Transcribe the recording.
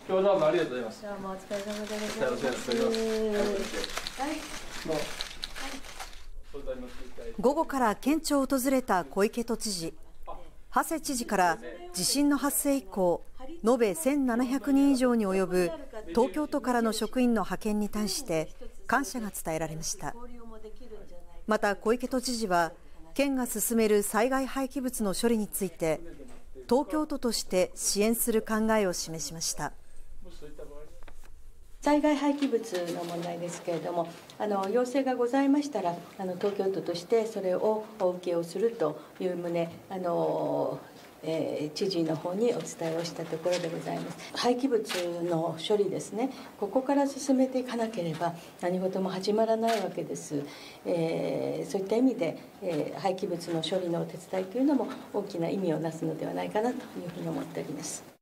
今日どうもありがとうございます。 どうもお疲れ様でございます。 お世話になっております。 はい。 午後から県庁を訪れた小池都知事。馳知事から地震の発生以降、延べ1700人以上に及ぶ東京都からの職員の派遣に対して感謝が伝えられました。また小池都知事は、県が進める災害廃棄物の処理について、東京都として支援する考えを示しました。 災害廃棄物の問題ですけれども、要請がございましたら、東京都としてそれをお受けをするという旨、知事の方にお伝えをしたところでございます。廃棄物の処理ですね、ここから進めていかなければ何事も始まらないわけです。そういった意味で、廃棄物の処理のお手伝いというのも大きな意味をなすのではないかなというふうに思っております。